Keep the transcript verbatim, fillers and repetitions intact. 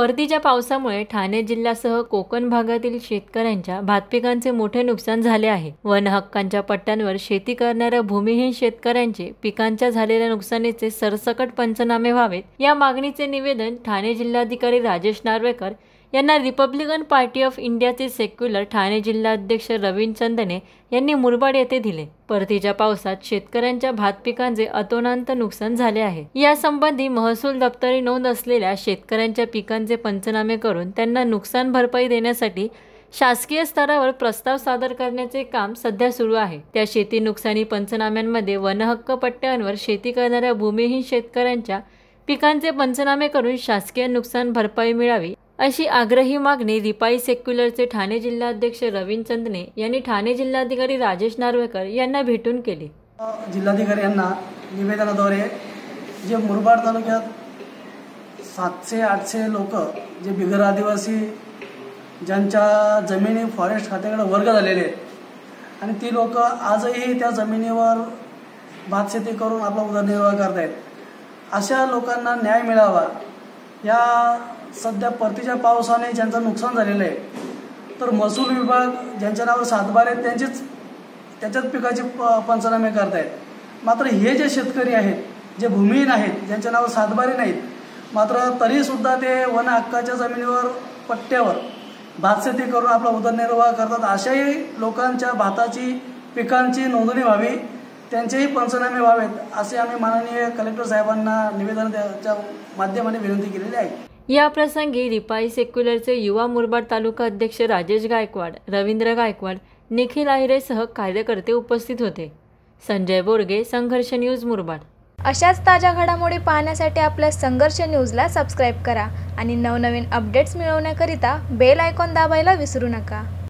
परतीच्या पावसामुळे ठाणे जिल्ह्यासह कोकण भागातील शेतकऱ्यांच्या भात पिकांचे मोठे नुकसान झाले आहे। वन हक्कांच्या पट्ट्यांवर शेती करणाऱ्या भूमिहीन शेतकऱ्यांचे पिकांच्या झालेल्या नुकसानीचे सरसकट पंचनामे व्हावेत, या मागणीचे निवेदन ठाणे जिल्हाधिकारी राजेश नार्वेकर यांना रिपब्लिकन पार्टी ऑफ इंडियाचे सेक्युलर ठाणे जिल्हाध्यक्ष रवींद्र चंदने यांनी मुरबाड येथे दिले। परतीच्या पावसात शेतकऱ्यांच्या भात पिकांचे अतोनांत नुकसान झाले आहे। यासंबंधी महसूल दप्तरी नोंद असलेल्या शेतकऱ्यांच्या पिकांचे पंचनामे करून त्यांना नुकसान भरपाई देण्यासाठी शासकीय स्तरावर प्रस्ताव सादर करण्याचे काम सध्या सुरू आहे। त्या शेती नुकसानी पंचनाम्यांमध्ये वनहक्क पट्ट्यांवर शेती करणाऱ्या भूमिहीन शेतकऱ्यांच्या पिकांचे पंचनामे करून शासकीय नुकसान भरपाई मिळावी, अशी आग्रही मागणी रिपाई सेक्युलरचे ठाणे जिल्हाध्यक्ष रवींद्र चंदने यांनी ठाणे जिल्हाधिकारी राजेश नार्वेकर यांना भेटून केली। जिल्हाधिकारी यांना निवेदनाद्वारे जे मुरबाड तालुक्यात सातशे आठशे लोक जे बिगर आदिवासी ज्यांच्या जमिनी फॉरेस्ट खात्याकडे वर्ग झालेले आहेत आणि ती लोक आजही त्या जमिनीवर भातशेती करून आपला उदरनिर्वाह करत आहेत, अशा लोकांना न्याय मिळावा। या सध्या परतीच्या पावसाने ज्यांचं नुकसान झालेलं आहे, तर महसूल विभाग ज्यांच्या नावावर सातबारे आहेत त्यांचीच त्याच्याच पिकाचे पंचनामे करत आहेत। मात्र हे जे शेतकरी आहेत, जे भूमिहीन आहेत, ज्यांच्या नावावर सातबारे नाहीत, मात्र तरीसुद्धा ते वन हक्काच्या जमिनीवर पट्ट्यावर भातशेती करून आपला उदरनिर्वाह करतात, अशाही लोकांच्या भाताची पिकांची नोंदणी व्हावी, त्यांचेही पंचनामे व्हावेत, असे आम्ही माननीय कलेक्टर साहेबांना निवेदनाच्या माध्यमाने विनंती केलेली आहे। या प्रसंगी रिपाई सेक्युलरचे युवा मुरबाड तालुका अध्यक्ष राजेश गायकवाड, रवींद्र गायकवाड, निखिल आहिरेसह कार्यकर्ते उपस्थित होते। संजय बोरगे, संघर्ष न्यूज, मुरबाड। अशाच ताज्या घडामोडी पाहण्यासाठी आपल्या संघर्ष न्यूजला सबस्क्राईब करा आणि नवनवीन अपडेट्स मिळवण्याकरिता बेल आयकॉन दाबायला विसरू नका।